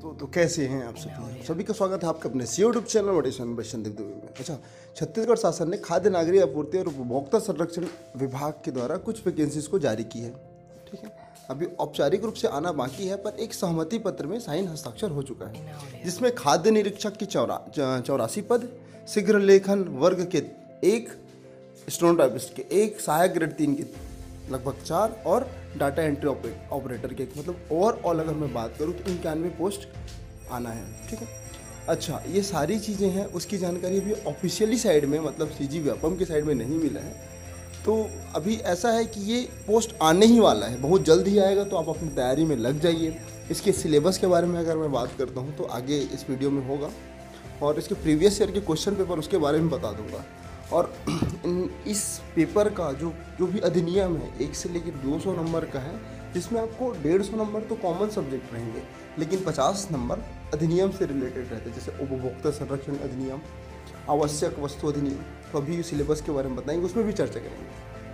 तो कैसे हैं आप सभी का स्वागत है आपके अपने YouTube channel motivation by Sandeep Dubey में। अच्छा, छत्तीसगढ़ शासन ने खाद्य नागरिक आपूर्ति और उपभोक्ता संरक्षण विभाग के द्वारा कुछ वैकेंसीज को जारी की है। ठीक है, अभी औपचारिक रूप से आना बाकी है, पर एक सहमति पत्र में साइन हस्ताक्षर हो चुका है, जिसमें खाद्य निरीक्षक की 84 पद, शीघ्र लेखन वर्ग के 1, स्टेनोटाइपिस्ट के 1, सहायक ग्रेड 3 के लगभग 4 और डाटा एंट्री ऑपरेटर के मतलब ओवरऑल अगर मैं बात करूँ तो 91 पोस्ट आना है। ठीक है, अच्छा, ये सारी चीज़ें हैं, उसकी जानकारी अभी ऑफिशियली साइड में मतलब सीजी व्यापम की साइड में नहीं मिला है। तो अभी ऐसा है कि ये पोस्ट आने ही वाला है, बहुत जल्द ही आएगा, तो आप अपनी तैयारी में लग जाइए। इसके सिलेबस के बारे में अगर मैं बात करता हूँ तो आगे इस वीडियो में होगा, और इसके प्रीवियस ईयर के क्वेश्चन पेपर उसके बारे में बता दूंगा। और इस पेपर का जो भी अधिनियम है 1 से लेकर 200 नंबर का है, जिसमें आपको 150 नंबर तो कॉमन सब्जेक्ट रहेंगे, लेकिन 50 नंबर अधिनियम से रिलेटेड रहते हैं, जैसे उपभोक्ता संरक्षण अधिनियम, आवश्यक वस्तु अधिनियम। तो अभी सिलेबस के बारे में बताएंगे, उसमें भी चर्चा करेंगे।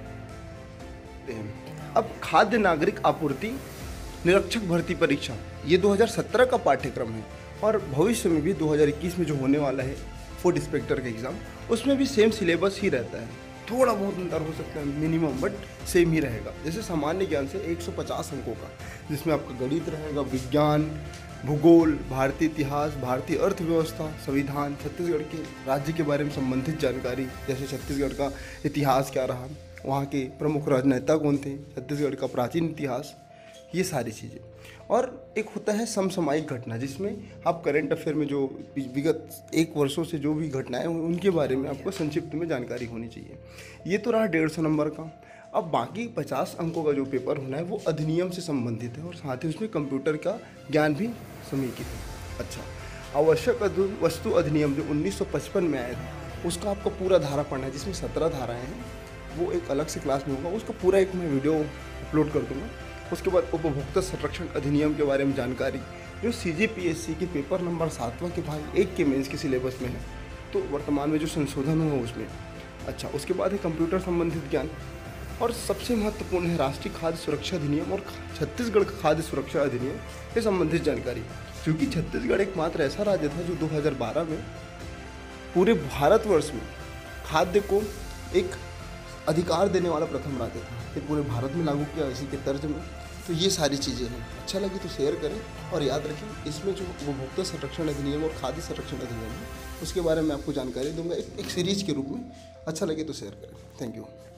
अब खाद्य नागरिक आपूर्ति निरीक्षक भर्ती परीक्षा, ये 2017 का पाठ्यक्रम है, और भविष्य में भी 2021 में जो होने वाला है फूड इंस्पेक्टर का एग्ज़ाम, उसमें भी सेम सिलेबस ही रहता है। थोड़ा बहुत अंतर हो सकता है मिनिमम, बट सेम ही रहेगा। जैसे सामान्य ज्ञान से 150 अंकों का, जिसमें आपका गणित रहेगा, विज्ञान, भूगोल, भारतीय इतिहास, भारतीय अर्थव्यवस्था, संविधान, छत्तीसगढ़ के राज्य के बारे में संबंधित जानकारी, जैसे छत्तीसगढ़ का इतिहास क्या रहा, वहाँ के प्रमुख राजनेता कौन थे, छत्तीसगढ़ का प्राचीन इतिहास, ये सारी चीज़ें। और एक होता है समसामयिक घटना, जिसमें आप करंट अफेयर में जो विगत 1 वर्षों से जो भी घटनाएं हुई उनके बारे में आपको संक्षिप्त में जानकारी होनी चाहिए। ये तो रहा 150 नंबर का। अब बाकी 50 अंकों का जो पेपर होना है वो अधिनियम से संबंधित है, और साथ ही उसमें कंप्यूटर का ज्ञान भी समेकित है। अच्छा, आवश्यक वस्तु अधिनियम जो 1955 में आया था, उसका आपको पूरा धारा पढ़ना है, जिसमें 17 धाराएँ हैं। वो एक अलग से क्लास में होगा, उसका पूरा एक मैं वीडियो अपलोड कर दूँगा। उसके बाद उपभोक्ता संरक्षण अधिनियम के बारे में जानकारी, जो CGPSC के पेपर नंबर 7वां के भाग 1 के मेंस के सिलेबस में है, तो वर्तमान में जो संशोधन हुआ उसमें। अच्छा, उसके बाद है कंप्यूटर संबंधित ज्ञान, और सबसे महत्वपूर्ण है राष्ट्रीय खाद्य सुरक्षा अधिनियम और छत्तीसगढ़ खाद्य सुरक्षा अधिनियम से संबंधित जानकारी, क्योंकि छत्तीसगढ़ एकमात्र ऐसा राज्य था जो 2012 में पूरे भारतवर्ष में खाद्य को एक अधिकार देने वाला प्रथम राज्य था। ये पूरे भारत में लागू किया इसी के तर्ज में। तो ये सारी चीज़ें हैं, अच्छा लगे तो शेयर करें, और याद रखें इसमें जो उपभोक्ता संरक्षण अधिनियम और खाद्य संरक्षण अधिनियम है उसके बारे में आपको जानकारी दूंगा एक सीरीज के रूप में। अच्छा लगे तो शेयर करें। Thank you.